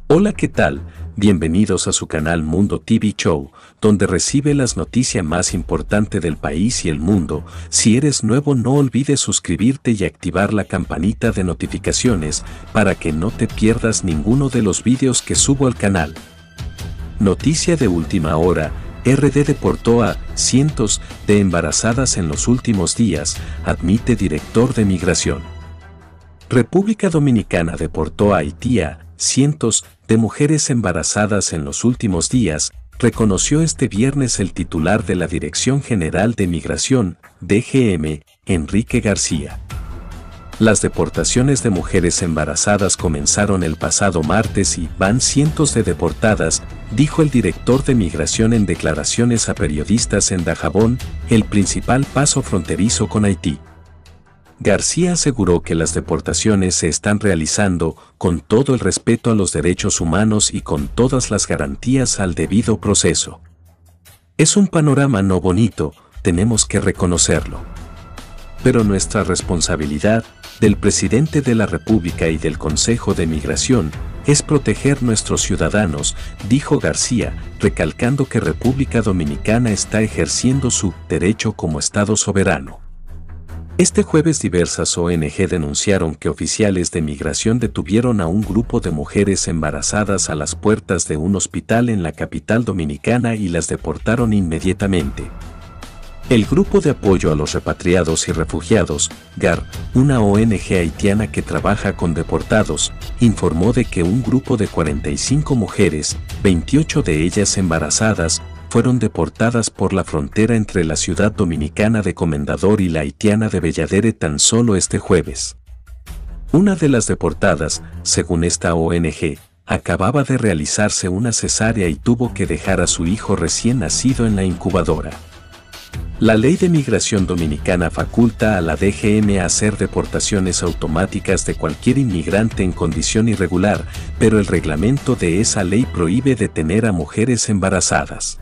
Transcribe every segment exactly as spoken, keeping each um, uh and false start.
Hola, ¿qué tal? Bienvenidos a su canal Mundo T V Show, donde recibe las noticias más importantes del país y el mundo. Si eres nuevo, no olvides suscribirte y activar la campanita de notificaciones para que no te pierdas ninguno de los vídeos que subo al canal. Noticia de última hora. R D deportó a cientos de embarazadas en los últimos días, admite director de Migración. República Dominicana deportó a Haití a cientos de mujeres embarazadas en los últimos días, reconoció este viernes el titular de la Dirección General de Migración, D G M, Enrique García. Las deportaciones de mujeres embarazadas comenzaron el pasado martes y van cientos de deportadas, dijo el director de Migración en declaraciones a periodistas en Dajabón, el principal paso fronterizo con Haití. García aseguró que las deportaciones se están realizando con todo el respeto a los derechos humanos y con todas las garantías al debido proceso. Es un panorama no bonito, tenemos que reconocerlo. Pero nuestra responsabilidad, del presidente de la República y del Consejo de Migración, es proteger nuestros ciudadanos, dijo García, recalcando que República Dominicana está ejerciendo su derecho como Estado soberano. Este jueves diversas O N G denunciaron que oficiales de migración detuvieron a un grupo de mujeres embarazadas a las puertas de un hospital en la capital dominicana y las deportaron inmediatamente. El Grupo de Apoyo a los Repatriados y Refugiados, G A R, una O N G haitiana que trabaja con deportados, informó de que un grupo de cuarenta y cinco mujeres, veintiocho de ellas embarazadas, fueron deportadas por la frontera entre la ciudad dominicana de Comendador y la haitiana de Belladere tan solo este jueves. Una de las deportadas, según esta O N G, acababa de realizarse una cesárea y tuvo que dejar a su hijo recién nacido en la incubadora. La Ley de Migración Dominicana faculta a la D G M a hacer deportaciones automáticas de cualquier inmigrante en condición irregular, pero el reglamento de esa ley prohíbe detener a mujeres embarazadas.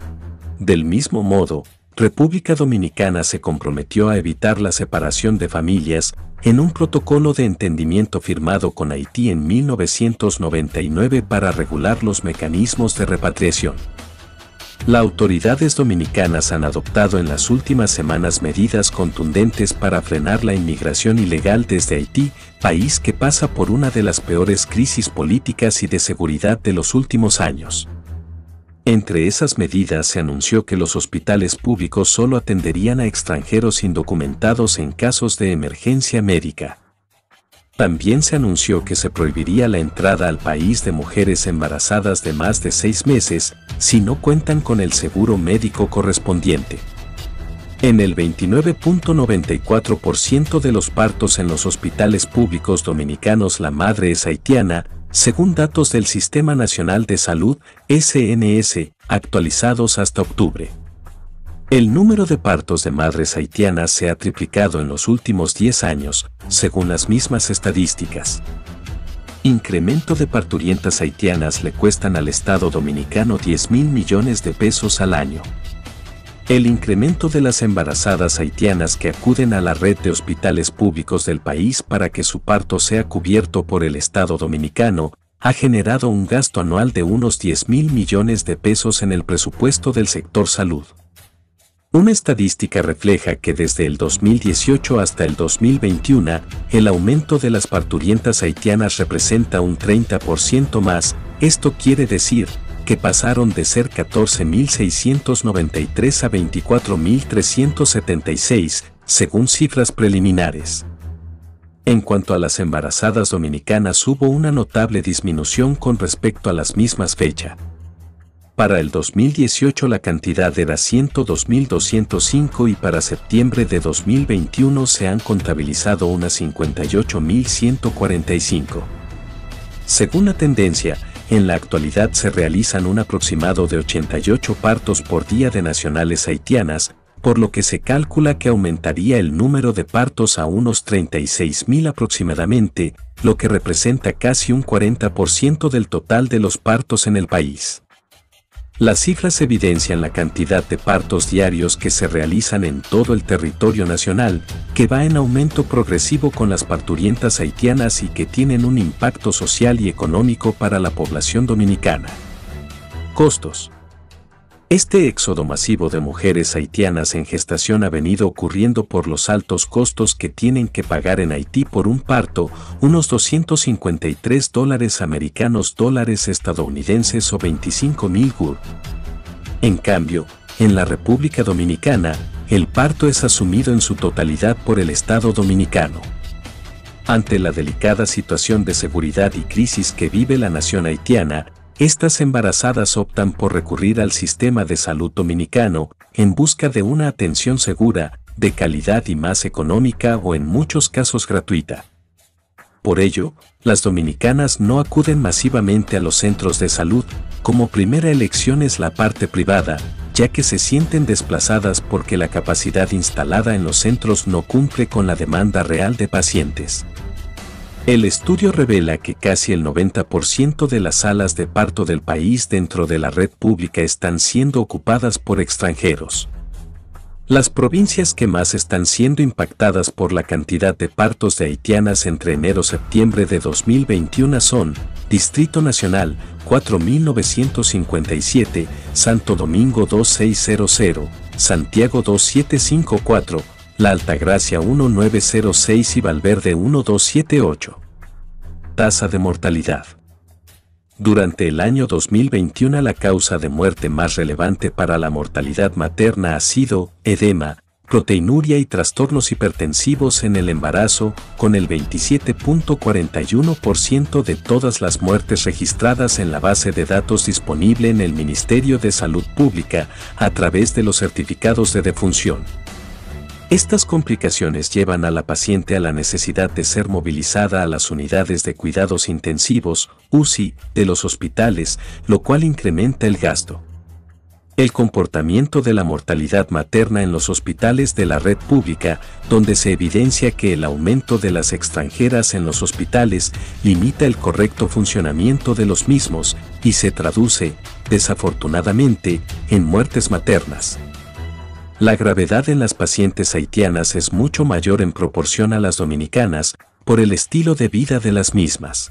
Del mismo modo, República Dominicana se comprometió a evitar la separación de familias en un protocolo de entendimiento firmado con Haití en mil novecientos noventa y nueve para regular los mecanismos de repatriación. Las autoridades dominicanas han adoptado en las últimas semanas medidas contundentes para frenar la inmigración ilegal desde Haití, país que pasa por una de las peores crisis políticas y de seguridad de los últimos años. Entre esas medidas se anunció que los hospitales públicos solo atenderían a extranjeros indocumentados en casos de emergencia médica. También se anunció que se prohibiría la entrada al país de mujeres embarazadas de más de seis meses si no cuentan con el seguro médico correspondiente. En el veintinueve punto noventa y cuatro por ciento de los partos en los hospitales públicos dominicanos la madre es haitiana, según datos del Sistema Nacional de Salud, S N S, actualizados hasta octubre. El número de partos de madres haitianas se ha triplicado en los últimos diez años, según las mismas estadísticas. Incremento de parturientas haitianas le cuestan al Estado dominicano diez mil millones de pesos al año. El incremento de las embarazadas haitianas que acuden a la red de hospitales públicos del país para que su parto sea cubierto por el Estado dominicano ha generado un gasto anual de unos diez mil millones de pesos en el presupuesto del sector salud. Una estadística refleja que desde el dos mil dieciocho hasta el dos mil veintiuno, el aumento de las parturientas haitianas representa un treinta por ciento más. Esto quiere decir que pasaron de ser catorce mil seiscientos noventa y tres a veinticuatro mil trescientos setenta y seis, según cifras preliminares. En cuanto a las embarazadas dominicanas, hubo una notable disminución con respecto a las mismas fechas. Para el dos mil dieciocho la cantidad era ciento dos mil doscientos cinco y para septiembre de dos mil veintiuno se han contabilizado unas cincuenta y ocho mil ciento cuarenta y cinco. Según la tendencia, en la actualidad se realizan un aproximado de ochenta y ocho partos por día de nacionales haitianas, por lo que se calcula que aumentaría el número de partos a unos treinta y seis mil aproximadamente, lo que representa casi un cuarenta por ciento del total de los partos en el país. Las cifras evidencian la cantidad de partos diarios que se realizan en todo el territorio nacional, que va en aumento progresivo con las parturientas haitianas y que tienen un impacto social y económico para la población dominicana. Costos. Este éxodo masivo de mujeres haitianas en gestación ha venido ocurriendo por los altos costos que tienen que pagar en Haití por un parto, unos doscientos cincuenta y tres dólares americanos, dólares estadounidenses o veinticinco mil gur. En cambio, en la República Dominicana, el parto es asumido en su totalidad por el Estado dominicano. Ante la delicada situación de seguridad y crisis que vive la nación haitiana, estas embarazadas optan por recurrir al sistema de salud dominicano en busca de una atención segura, de calidad y más económica o en muchos casos gratuita. Por ello, las dominicanas no acuden masivamente a los centros de salud, como primera elección es la parte privada, ya que se sienten desplazadas porque la capacidad instalada en los centros no cumple con la demanda real de pacientes. El estudio revela que casi el noventa por ciento de las salas de parto del país dentro de la red pública están siendo ocupadas por extranjeros. Las provincias que más están siendo impactadas por la cantidad de partos de haitianas entre enero y septiembre de dos mil veintiuno son Distrito Nacional cuatro mil novecientos cincuenta y siete, Santo Domingo dos mil seiscientos, Santiago dos mil setecientos cincuenta y cuatro, La Altagracia mil novecientos seis y Valverde mil doscientos setenta y ocho. Tasa de mortalidad. Durante el año dos mil veintiuno la causa de muerte más relevante para la mortalidad materna ha sido edema, proteinuria y trastornos hipertensivos en el embarazo, con el veintisiete punto cuarenta y uno por ciento de todas las muertes registradas en la base de datos disponible en el Ministerio de Salud Pública a través de los certificados de defunción. Estas complicaciones llevan a la paciente a la necesidad de ser movilizada a las unidades de cuidados intensivos, U C I, de los hospitales, lo cual incrementa el gasto. El comportamiento de la mortalidad materna en los hospitales de la red pública, donde se evidencia que el aumento de las extranjeras en los hospitales limita el correcto funcionamiento de los mismos y se traduce, desafortunadamente, en muertes maternas. La gravedad en las pacientes haitianas es mucho mayor en proporción a las dominicanas, por el estilo de vida de las mismas.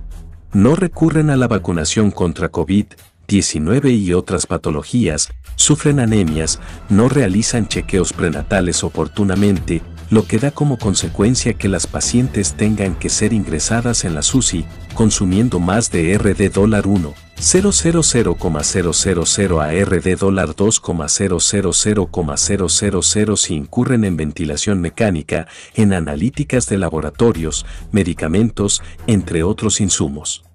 No recurren a la vacunación contra COVID diecinueve y otras patologías, sufren anemias, no realizan chequeos prenatales oportunamente, lo que da como consecuencia que las pacientes tengan que ser ingresadas en la U C I, consumiendo más de R D uno, cero cero cero coma cero cero cero a R D dos coma cero cero cero coma cero cero cero si incurren en ventilación mecánica, en analíticas de laboratorios, medicamentos, entre otros insumos.